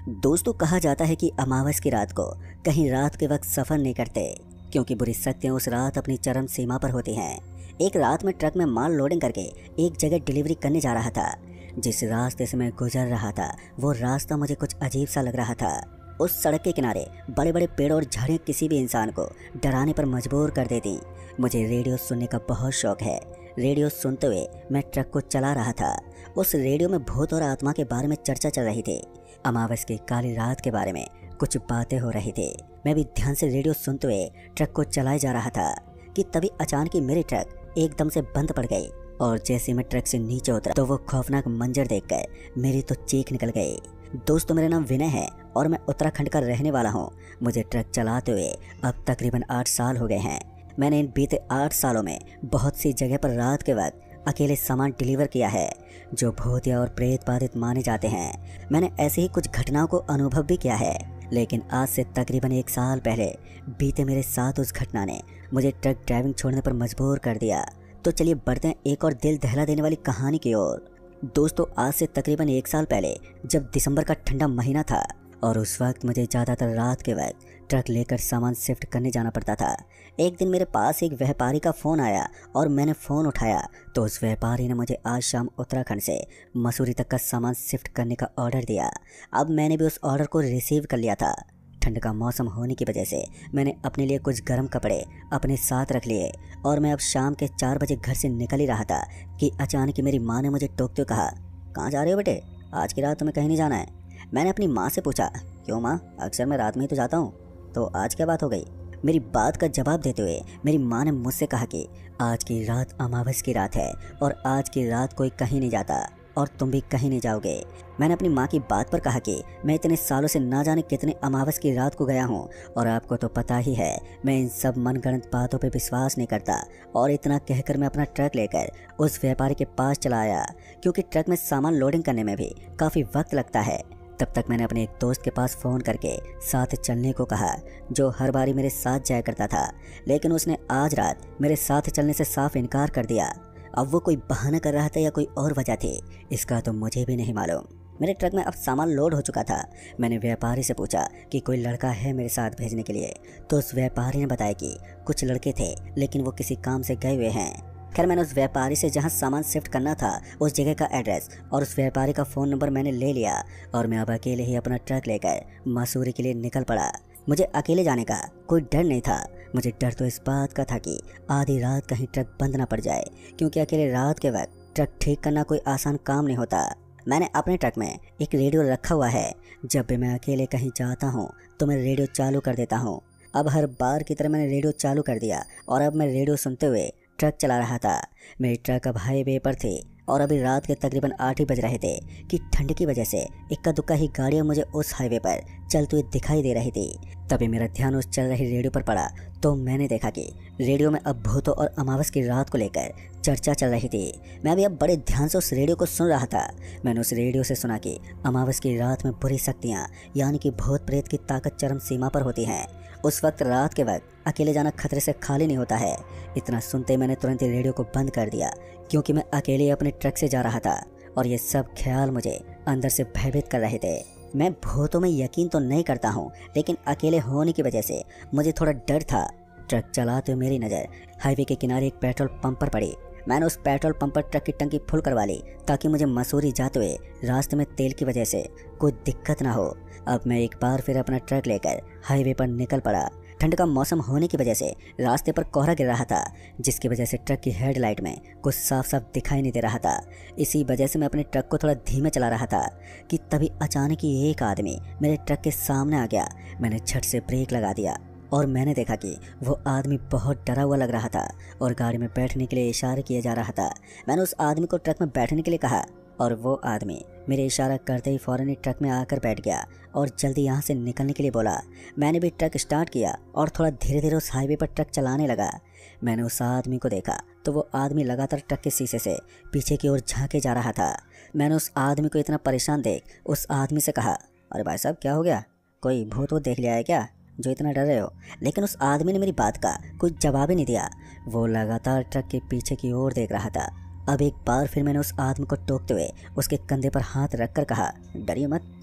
दोस्तों, कहा जाता है कि अमावस की रात को कहीं रात के वक्त सफर नहीं करते, क्योंकि बुरी शक्तियां उस रात अपनी चरम सीमा पर होती हैं। एक रात में ट्रक में माल लोडिंग करके एक जगह डिलीवरी करने जा रहा था। जिस रास्ते से मैं गुजर रहा था वो रास्ता मुझे कुछ अजीब सा लग रहा था। उस सड़क के किनारे बड़े बड़े पेड़ और झाड़ियाँ किसी भी इंसान को डराने पर मजबूर कर देती। मुझे रेडियो सुनने का बहुत शौक है। रेडियो सुनते हुए मैं ट्रक को चला रहा था। उस रेडियो में भूत और आत्मा के बारे में चर्चा चल रही थी। अमावस की काली रात के बारे में कुछ बातें हो रही थी। मैं भी ध्यान से रेडियो सुनते हुए ट्रक को चलाए जा रहा था कि तभी अचानक ही मेरी ट्रक एकदम से बंद पड़ गई और जैसे मैं ट्रक से नीचे उतरा तो वो खौफनाक मंजर देखकर मेरी तो चीख निकल गई। दोस्तों, मेरा नाम विनय है और मैं उत्तराखंड का रहने वाला हूँ। मुझे ट्रक चलाते हुए अब तकरीबन 8 साल हो गए हैं। मैंने इन बीते 8 सालों में बहुत सी जगह पर रात के वक्त अकेले सामान डिलीवर किया है जो भूतिया और प्रेत बाधित माने जाते हैं। मैंने ऐसे ही कुछ घटनाओं को अनुभव भी किया है, लेकिन आज से तकरीबन 1 साल पहले बीते मेरे साथ उस घटना ने मुझे ट्रक ड्राइविंग छोड़ने पर मजबूर कर दिया। तो चलिए बढ़ते हैं एक और दिल दहला देने वाली कहानी की ओर। दोस्तों, आज से तकरीबन 1 साल पहले जब दिसंबर का ठंडा महीना था और उस वक्त मुझे ज़्यादातर रात के वक्त ट्रक लेकर सामान शिफ्ट करने जाना पड़ता था। एक दिन मेरे पास एक व्यापारी का फ़ोन आया और मैंने फ़ोन उठाया तो उस व्यापारी ने मुझे आज शाम उत्तराखंड से मसूरी तक का सामान शिफ्ट करने का ऑर्डर दिया। अब मैंने भी उस ऑर्डर को रिसीव कर लिया था। ठंड का मौसम होने की वजह से मैंने अपने लिए कुछ गर्म कपड़े अपने साथ रख लिए और मैं अब शाम के 4 बजे घर से निकल ही रहा था कि अचानक ही मेरी माँ ने मुझे टोकते हुए कहा, कहाँ जा रहे हो बेटे? आज की रात तुम्हें कहीं नहीं जाना है। मैंने अपनी माँ से पूछा, क्यों माँ? अक्सर मैं रात में ही तो जाता हूँ, तो आज क्या बात हो गई? मेरी बात का जवाब देते हुए मेरी माँ ने मुझसे कहा कि आज की रात अमावस की रात है और आज की रात कोई कहीं नहीं जाता और तुम भी कहीं नहीं जाओगे। मैंने अपनी माँ की बात पर कहा कि मैं इतने सालों से ना जाने कितने अमावस की रात को गया हूँ और आपको तो पता ही है मैं इन सब मनगढ़ंत बातों पे विश्वास नहीं करता। और इतना कहकर मैं अपना ट्रक लेकर उस व्यापारी के पास चला आया, क्योंकि ट्रक में सामान लोडिंग करने में भी काफ़ी वक्त लगता है। तब तक मैंने अपने एक दोस्त के पास फ़ोन करके साथ चलने को कहा, जो हर बारी मेरे साथ जाया करता था, लेकिन उसने आज रात मेरे साथ चलने से साफ इनकार कर दिया। अब वो कोई बहाना कर रहा था या कोई और वजह थी, इसका तो मुझे भी नहीं मालूम। मेरे ट्रक में अब सामान लोड हो चुका था। मैंने व्यापारी से पूछा कि कोई लड़का है मेरे साथ भेजने के लिए, तो उस व्यापारी ने बताया कि कुछ लड़के थे लेकिन वो किसी काम से गए हुए हैं। खैर, मैंने उस व्यापारी से जहां सामान शिफ्ट करना था उस जगह का एड्रेस और उस व्यापारी का फ़ोन नंबर मैंने ले लिया और मैं अब अकेले ही अपना ट्रक लेकर मसूरी के लिए निकल पड़ा। मुझे अकेले जाने का कोई डर नहीं था। मुझे डर तो इस बात का था कि आधी रात कहीं ट्रक बंद ना पड़ जाए, क्योंकि अकेले रात के वक्त ट्रक ठीक करना कोई आसान काम नहीं होता। मैंने अपने ट्रक में एक रेडियो रखा हुआ है। जब भी मैं अकेले कहीं जाता हूँ तो मैं रेडियो चालू कर देता हूँ। अब हर बार की तरह मैंने रेडियो चालू कर दिया और अब मैं रेडियो सुनते हुए ट्रक चला रहा था। मेरी ट्रक अब हाईवे पर थी और अभी रात के तकरीबन 8 ही बज रहे थे कि ठंड की वजह से इक्का दुक्का ही गाड़ियाँ मुझे उस हाईवे पर चलते हुए दिखाई दे रही थी। तभी मेरा ध्यान उस चल रही रेडियो पर पड़ा तो मैंने देखा कि रेडियो में अब भूतों और अमावस की रात को लेकर चर्चा चल रही थी। मैं भी अब बड़े ध्यान से उस रेडियो को सुन रहा था। मैंने उस रेडियो से सुना कि अमावस की रात में बुरी शक्तियाँ यानी कि भूत प्रेत की ताकत चरम सीमा पर होती हैं। उस वक्त रात के वक्त अकेले जाना खतरे से खाली नहीं होता है। इतना सुनते ही मैंने तुरंत ही रेडियो को बंद कर दिया, क्योंकि मैं अकेले अपने ट्रक से जा रहा था और ये सब ख्याल मुझे अंदर से भयभीत कर रहे थे। मैं भूतों में यकीन तो नहीं करता हूँ, लेकिन अकेले होने की वजह से मुझे थोड़ा डर था। ट्रक चलाते हुए मेरी नज़र हाईवे के किनारे एक पेट्रोल पंप पर पड़ी। मैंने उस पेट्रोल पंप पर ट्रक की टंकी फुल करवा ली ताकि मुझे मसूरी जाते हुए रास्ते में तेल की वजह से कोई दिक्कत ना हो। अब मैं एक बार फिर अपना ट्रक लेकर हाईवे पर निकल पड़ा। ठंड का मौसम होने की वजह से रास्ते पर कोहरा गिर रहा था, जिसकी वजह से ट्रक की हेडलाइट में कुछ साफ साफ दिखाई नहीं दे रहा था। इसी वजह से मैं अपने ट्रक को थोड़ा धीमे चला रहा था कि तभी अचानक ही एक आदमी मेरे ट्रक के सामने आ गया। मैंने झट से ब्रेक लगा दिया और मैंने देखा कि वो आदमी बहुत डरा हुआ लग रहा था और गाड़ी में बैठने के लिए इशारे किए जा रहा था। मैंने उस आदमी को ट्रक में बैठने के लिए कहा और वो आदमी मेरे इशारा करते ही फ़ौरन ही ट्रक में आकर बैठ गया और जल्दी यहाँ से निकलने के लिए बोला। मैंने भी ट्रक स्टार्ट किया और थोड़ा धीरे धीरे उस हाईवे पर ट्रक चलाने लगा। मैंने उस आदमी को देखा तो वो आदमी लगातार ट्रक के शीशे से पीछे की ओर झांके जा रहा था। मैंने उस आदमी को इतना परेशान देख उस आदमी से कहा, अरे भाई साहब, क्या हो गया? कोई भूत वूत देख लिया है क्या जो इतना डर रहे हो? लेकिन उस आदमी ने मेरी बात का कोई जवाब ही नहीं दिया। वो लगातार ट्रक के पीछे की ओर देख रहा था। अब एक बार फिर मैंने उस आदमी को टोकते हुए उसके कंधे पर हाथ रखकर कहा, डरिए मत,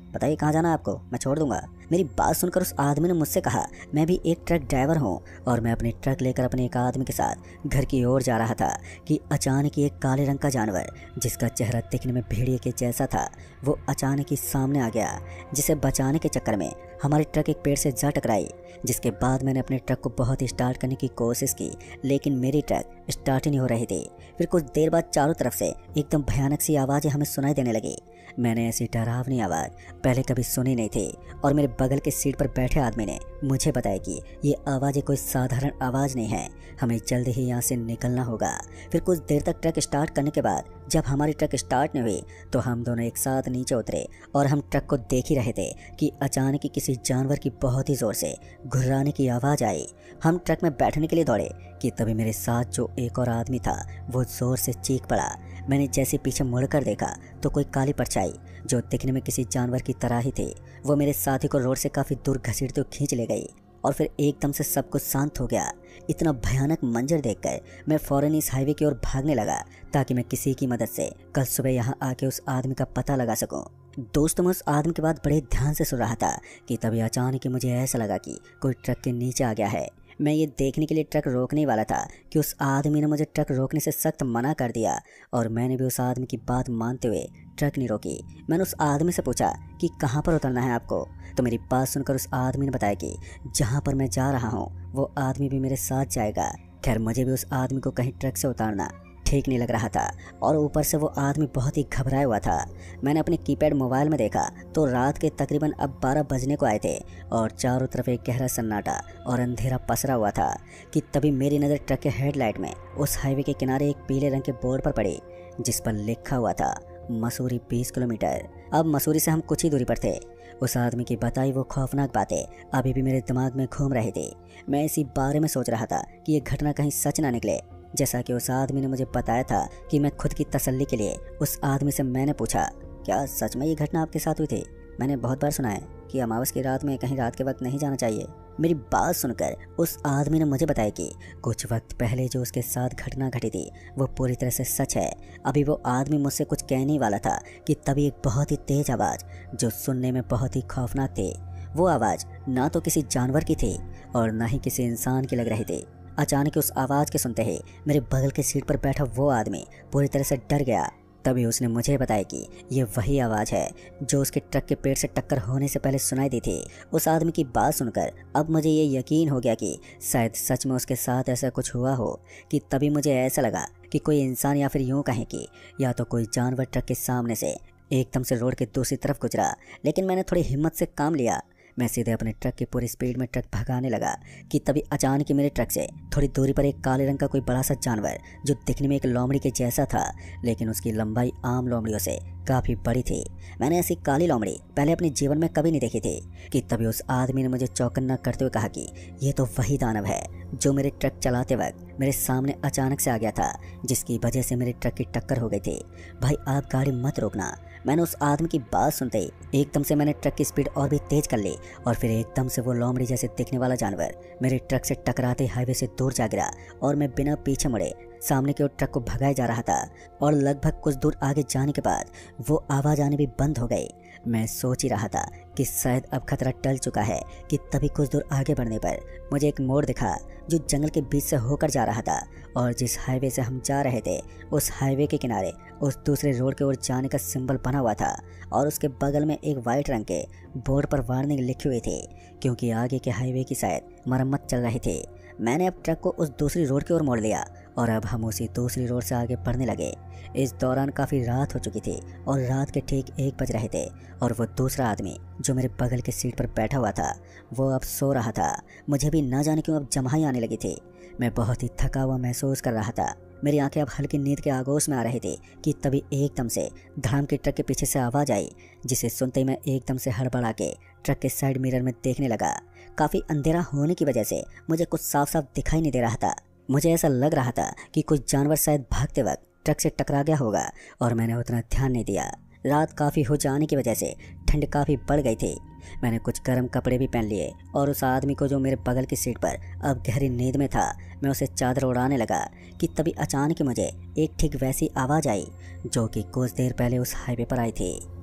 बताइए कहाँ जाना है आपको, मैं छोड़ दूंगा। मेरी बात सुनकर उस आदमी ने मुझसे कहा, मैं भी एक ट्रक ड्राइवर हूँ और मैं अपनी ट्रक लेकर अपने एक आदमी के साथ घर की ओर जा रहा था कि अचानक ही एक काले रंग का जानवर जिसका चेहरा दिखने में भेड़िए के जैसा था वो अचानक ही सामने आ गया, जिसे बचाने के चक्कर में हमारी ट्रक एक पेड़ से जा टकराई। जिसके बाद मैंने अपने ट्रक को बहुत स्टार्ट करने की कोशिश की, लेकिन मेरी ट्रक स्टार्ट ही नहीं हो रही थी। फिर कुछ देर बाद चारों तरफ से एकदम भयानक सी आवाज़ें हमें सुनाई देने लगी। मैंने ऐसी डरावनी आवाज़ पहले कभी सुनी नहीं थी और मेरे बगल के सीट पर बैठे आदमी ने मुझे बताया कि ये आवाज़ें कोई साधारण आवाज़ नहीं है, हमें जल्द ही यहाँ से निकलना होगा। फिर कुछ देर तक ट्रक स्टार्ट करने के बाद जब हमारी ट्रक स्टार्ट नहीं हुई तो हम दोनों एक साथ नीचे उतरे और हम ट्रक को देख ही रहे थे कि अचानक ही किसी जानवर की बहुत ही ज़ोर से घुर्राने की आवाज़ आई। हम ट्रक में बैठने के लिए दौड़े कि तभी मेरे साथ जो एक और आदमी था वो ज़ोर से चीख पड़ा। मैंने जैसे पीछे मुड़कर देखा तो कोई काली परछाई जो दिखने में किसी जानवर की तरह ही थी वो मेरे साथी को रोड से काफ़ी दूर घसीटते हुए खींच ले गई और फिर एकदम से सब कुछ शांत हो गया। इतना भयानक मंजर देखकर मैं फौरन इस हाईवे की ओर भागने लगा ताकि मैं किसी की मदद से कल सुबह यहाँ आके उस आदमी का पता लगा सकूं। दोस्तों, मैं उस आदमी की बात बड़े ध्यान से सुन रहा था कि तभी अचानक ही मुझे ऐसा लगा कि कोई ट्रक के नीचे आ गया है। मैं ये देखने के लिए ट्रक रोकने वाला था कि उस आदमी ने मुझे ट्रक रोकने से सख्त मना कर दिया और मैंने भी उस आदमी की बात मानते हुए ट्रक नहीं रोकी। मैंने उस आदमी से पूछा कि कहाँ पर उतरना है आपको, तो मेरी बात सुनकर उस आदमी ने बताया कि जहाँ पर मैं जा रहा हूँ वो आदमी भी मेरे साथ जाएगा। खैर, मुझे भी उस आदमी को कहीं ट्रक से उतारना ठीक नहीं लग रहा था और ऊपर से वो आदमी बहुत ही घबराया हुआ था। मैंने अपने कीपैड मोबाइल में देखा तो रात के तकरीबन अब 12 बजने को आए थे और चारों तरफ एक गहरा सन्नाटा और अंधेरा पसरा हुआ था कि तभी मेरी नज़र ट्रक के हेडलाइट में उस हाईवे के किनारे एक पीले रंग के बोर्ड पर पड़ी जिस पर लिखा हुआ था मसूरी 20 किलोमीटर। अब मसूरी से हम कुछ ही दूरी पर थे। उस आदमी की बताई वो खौफनाक बातें अभी भी मेरे दिमाग में घूम रही थी। मैं इसी बारे में सोच रहा था कि ये घटना कहीं सच ना निकले। जैसा कि उस आदमी ने मुझे बताया था कि मैं खुद की तसल्ली के लिए उस आदमी से मैंने पूछा, क्या सच में ये घटना आपके साथ हुई थी? मैंने बहुत बार सुना है कि अमावस की रात में कहीं रात के वक्त नहीं जाना चाहिए। मेरी बात सुनकर उस आदमी ने मुझे बताया कि कुछ वक्त पहले जो उसके साथ घटना घटी थी वो पूरी तरह से सच है। अभी वो आदमी मुझसे कुछ कहने ही वाला था कि तभी एक बहुत ही तेज आवाज़ जो सुनने में बहुत ही खौफनाक थी, वो आवाज़ ना तो किसी जानवर की थी और ना ही किसी इंसान की लग रही थी। अचानक उस आवाज़ के सुनते ही मेरे बगल के सीट पर बैठा वो आदमी पूरी तरह से डर गया। तभी उसने मुझे बताया कि ये वही आवाज़ है जो उसके ट्रक के पेड़ से टक्कर होने से पहले सुनाई दी थी। उस आदमी की बात सुनकर अब मुझे ये यकीन हो गया कि शायद सच में उसके साथ ऐसा कुछ हुआ हो कि तभी मुझे ऐसा लगा कि कोई इंसान या फिर यूँ कहें कि या तो कोई जानवर ट्रक के सामने से एकदम से रोड के दूसरी तरफ गुजरा। लेकिन मैंने थोड़ी हिम्मत से काम लिया। मैं सीधे अपने ट्रक की पूरी स्पीड में ट्रक भगाने लगा कि तभी अचानक ही मेरे ट्रक से थोड़ी दूरी पर एक काले रंग का कोई बड़ा सा जानवर जो दिखने में एक लोमड़ी के जैसा था लेकिन उसकी लंबाई आम लोमड़ियों से काफ़ी बड़ी थी। मैंने ऐसी काली लोमड़ी पहले अपने जीवन में कभी नहीं देखी थी कि तभी उस आदमी ने मुझे चौकन्ना करते हुए कहा कि ये तो वही दानव है जो मेरे ट्रक चलाते वक्त मेरे सामने अचानक से आ गया था, जिसकी वजह से मेरे ट्रक की टक्कर हो गई थी। भाई, आप गाड़ी मत रोकना। मैंने उस आदमी की बात सुनते ही एकदम से मैंने ट्रक की स्पीड और भी तेज कर ली और फिर एकदम से वो लोमड़ी जैसे दिखने वाला जानवर मेरे ट्रक से टकराते हाईवे से दूर जा गिरा और मैं बिना पीछे मुड़े सामने की ओर ट्रक को भगाया जा रहा था। और लगभग कुछ दूर आगे जाने के बाद वो आवाज़ आने भी बंद हो गई। मैं सोच ही रहा था कि शायद अब खतरा टल चुका है कि तभी कुछ दूर आगे बढ़ने पर मुझे एक मोड़ दिखा जो जंगल के बीच से होकर जा रहा था और जिस हाईवे से हम जा रहे थे उस हाईवे के किनारे उस दूसरे रोड की ओर जाने का सिंबल बना हुआ था और उसके बगल में एक वाइट रंग के बोर्ड पर वार्निंग लिखी हुई थी क्योंकि आगे के हाईवे की शायद मरम्मत चल रही थी। मैंने अब ट्रक को उस दूसरी रोड की ओर मोड़ लिया और अब हम उसी दूसरी रोड से आगे बढ़ने लगे। इस दौरान काफ़ी रात हो चुकी थी और रात के ठीक 1 बज रहे थे और वो दूसरा आदमी जो मेरे बगल के सीट पर बैठा हुआ था वो अब सो रहा था। मुझे भी ना जाने क्यों अब जम्हाई आने लगी थी। मैं बहुत ही थका हुआ महसूस कर रहा था। मेरी आंखें अब हल्की नींद के आगोश में आ रही थी कि तभी एकदम से धड़ाम के ट्रक के पीछे से आवाज़ आई, जिसे सुनते ही मैं एकदम से हड़बड़ा के ट्रक के साइड मिरर में देखने लगा। काफ़ी अंधेरा होने की वजह से मुझे कुछ साफ साफ दिखाई नहीं दे रहा था। मुझे ऐसा लग रहा था कि कोई जानवर शायद भागते वक्त ट्रक से टकरा गया होगा और मैंने उतना ध्यान नहीं दिया। रात काफ़ी हो जाने की वजह से ठंड काफ़ी बढ़ गई थी। मैंने कुछ गर्म कपड़े भी पहन लिए और उस आदमी को जो मेरे बगल की सीट पर अब गहरी नींद में था मैं उसे चादर उड़ाने लगा कि तभी अचानक मुझे एक ठीक वैसी आवाज़ आई जो कि कुछ देर पहले उस हाईवे पर आई थी।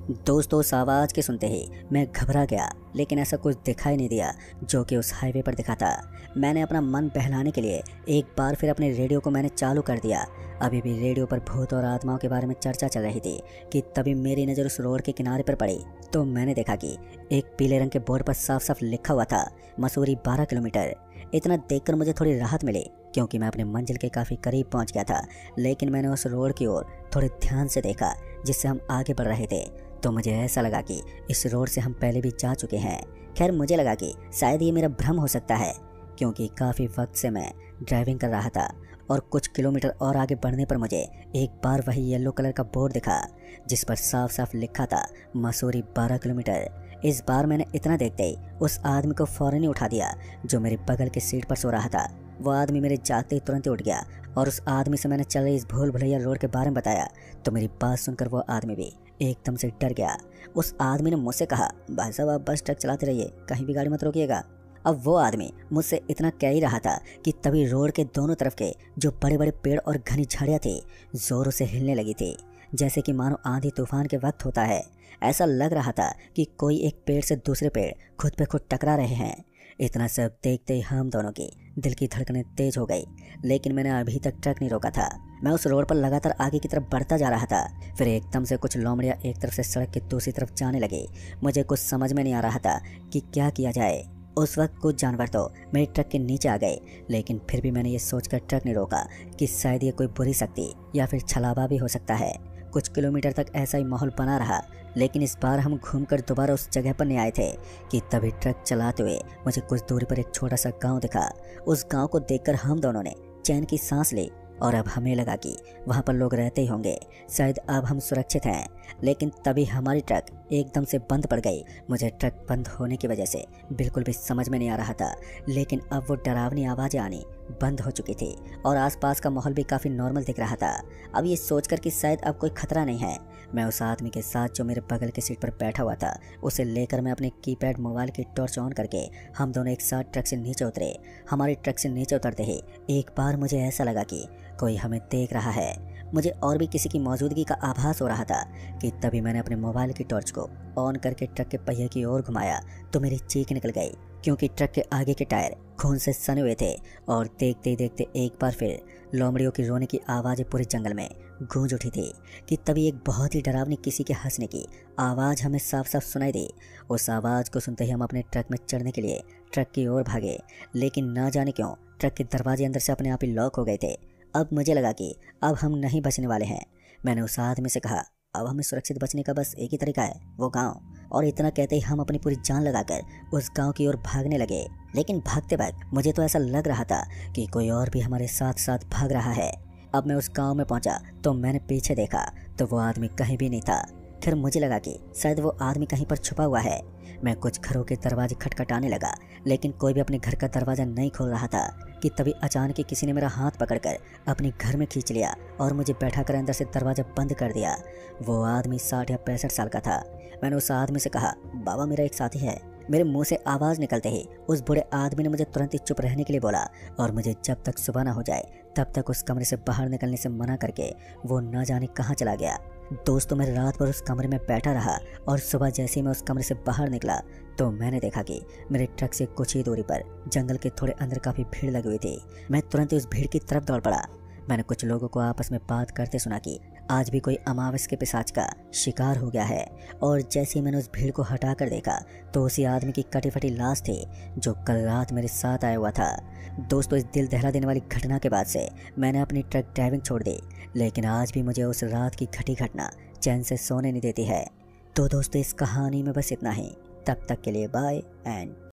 दोस्तों उस आवाज़ के सुनते ही मैं घबरा गया, लेकिन ऐसा कुछ दिखाई नहीं दिया जो कि उस हाईवे पर दिखा था। मैंने अपना मन बहलाने के लिए एक बार फिर अपने रेडियो को मैंने चालू कर दिया। अभी भी रेडियो पर भूत और आत्माओं के बारे में चर्चा चल रही थी कि तभी मेरी नज़र उस रोड के किनारे पर पड़ी तो मैंने देखा कि एक पीले रंग के बोर्ड पर साफ साफ लिखा हुआ था मसूरी 12 किलोमीटर। इतना देखकर मुझे थोड़ी राहत मिली क्योंकि मैं अपने मंजिल के काफ़ी करीब पहुंच गया था। लेकिन मैंने उस रोड की ओर थोड़े ध्यान से देखा जिससे हम आगे बढ़ रहे थे तो मुझे ऐसा लगा कि इस रोड से हम पहले भी जा चुके हैं। खैर मुझे लगा कि शायद ये मेरा भ्रम हो सकता है क्योंकि काफ़ी वक्त से मैं ड्राइविंग कर रहा था और कुछ किलोमीटर और आगे बढ़ने पर मुझे एक बार वही येलो कलर का बोर्ड दिखा जिस पर साफ साफ लिखा था मसूरी 12 किलोमीटर। इस बार मैंने इतना देखते ही उस आदमी को फौरन ही उठा दिया जो मेरे बगल के सीट पर सो रहा था। वो आदमी मेरे जागते ही तुरंत ही उठ गया और उस आदमी से मैंने चल रही इस भूल भुलैया रोड के बारे में बताया तो मेरी बात सुनकर वो आदमी भी एकदम से डर गया। उस आदमी ने मुझसे कहा, भाई साहब आप बस ट्रक चलाते रहिए, कहीं भी गाड़ी मत रोकिएगा। अब वो आदमी मुझसे इतना कह ही रहा था कि तभी रोड के दोनों तरफ के जो बड़े बड़े पेड़ और घनी झाड़ियाँ थी जोरों से हिलने लगी थी, जैसे कि मानो आंधी तूफान के वक्त होता है। ऐसा लग रहा था कि कोई एक पेड़ से दूसरे पेड़ खुद पे खुद टकरा रहे हैं। इतना सब देखते ही हम दोनों की दिल की धड़कनें तेज हो गई, लेकिन मैंने अभी तक ट्रक नहीं रोका था। मैं उस रोड पर लगातार आगे की तरफ बढ़ता जा रहा था। फिर एकदम से कुछ लोमड़ियाँ एक तरफ से सड़क की दूसरी तरफ जाने लगे। मुझे कुछ समझ में नहीं आ रहा था कि क्या किया जाए। उस वक्त कुछ जानवर तो मेरे ट्रक के नीचे आ गए, लेकिन फिर भी मैंने ये सोचकर ट्रक नहीं रोका कि शायद ये कोई बुरी शक्ति या फिर छलावा भी हो सकता है। कुछ किलोमीटर तक ऐसा ही माहौल बना रहा, लेकिन इस बार हम घूमकर दोबारा उस जगह पर नहीं आए थे कि तभी ट्रक चलाते हुए मुझे कुछ दूरी पर एक छोटा सा गांव दिखा। उस गांव को देखकर हम दोनों ने चैन की सांस ली और अब हमें लगा कि वहाँ पर लोग रहते ही होंगे, शायद अब हम सुरक्षित हैं। लेकिन तभी हमारी ट्रक एकदम से बंद पड़ गई। मुझे ट्रक बंद होने की वजह से बिल्कुल भी समझ में नहीं आ रहा था, लेकिन अब वो डरावनी आवाज़ें आनी बंद हो चुकी थी और आसपास का माहौल भी काफ़ी नॉर्मल दिख रहा था। अब ये सोचकर कि शायद अब कोई खतरा नहीं है, मैं उस आदमी के साथ जो मेरे बगल के सीट पर बैठा हुआ था उसे लेकर मैं अपने कीपैड मोबाइल की टॉर्च ऑन करके हम दोनों एक साथ ट्रक से नीचे उतरे। हमारी ट्रक से नीचे उतरते ही एक बार मुझे ऐसा लगा कि कोई हमें देख रहा है। मुझे और भी किसी की मौजूदगी का आभास हो रहा था कि तभी मैंने अपने मोबाइल की टॉर्च को ऑन करके ट्रक के पहिए की ओर घुमाया तो मेरी चीख निकल गई क्योंकि ट्रक के आगे के टायर खून से सने हुए थे। और देखते ही देखते एक बार फिर लोमड़ियों की रोने की आवाज़ें पूरे जंगल में गूंज उठी थी कि तभी एक बहुत ही डरावनी किसी के हंसने की आवाज़ हमें साफ साफ सुनाई दी। उस आवाज़ को सुनते ही हम अपने ट्रक में चढ़ने के लिए ट्रक की ओर भागे, लेकिन ना जाने क्यों ट्रक के दरवाजे अंदर से अपने आप ही लॉक हो गए थे। अब मुझे लगा कि अब हम नहीं बचने वाले हैं। मैंने उस आदमी से कहा, अब हमें सुरक्षित बचने का बस एक ही तरीका है, वो गांव। और इतना कहते ही हम अपनी पूरी जान लगाकर उस गांव की ओर भागने लगे। लेकिन भागते वक्त मुझे तो ऐसा लग रहा था कि कोई और भी हमारे साथ साथ भाग रहा है। अब मैं उस गांव में पहुंचा तो मैंने पीछे देखा तो वो आदमी कहीं भी नहीं था। फिर मुझे लगा कि शायद वो आदमी कहीं पर छुपा हुआ है। मैं कुछ घरों के दरवाजे खटखटाने लगा, लेकिन कोई भी अपने घर का दरवाज़ा नहीं खोल रहा था कि तभी अचानक ही किसी ने मेरा हाथ पकड़कर अपने घर में खींच लिया और मुझे बैठा कर अंदर से दरवाज़ा बंद कर दिया। वो आदमी 60 या 65 साल का था। मैंने उस आदमी से कहा, बाबा मेरा एक साथी है। मेरे मुंह से आवाज़ निकलते ही उस बूढ़े आदमी ने मुझे तुरंत ही चुप रहने के लिए बोला और मुझे जब तक सुबह ना हो जाए तब तक उस कमरे से बाहर निकलने से मना करके वो न जाने कहाँ चला गया। दोस्तों मैं रात भर उस कमरे में बैठा रहा और सुबह जैसे ही मैं उस कमरे से बाहर निकला तो मैंने देखा कि मेरे ट्रक से कुछ ही दूरी पर जंगल के थोड़े अंदर काफ़ी भीड़ लगी हुई थी। मैं तुरंत ही उस भीड़ की तरफ दौड़ पड़ा। मैंने कुछ लोगों को आपस में बात करते सुना कि आज भी कोई अमावस के पिशाच का शिकार हो गया है। और जैसे ही मैंने उस भीड़ को हटा कर देखा तो उसी आदमी की कटी फटी लाश थी जो कल रात मेरे साथ आया हुआ था। दोस्तों इस दिल दहला देने वाली घटना के बाद से मैंने अपनी ट्रक ड्राइविंग छोड़ दी, लेकिन आज भी मुझे उस रात की घटी घटना चैन से सोने नहीं देती है। तो दोस्तों इस कहानी में बस इतना ही। तब तक के लिए बाय एंड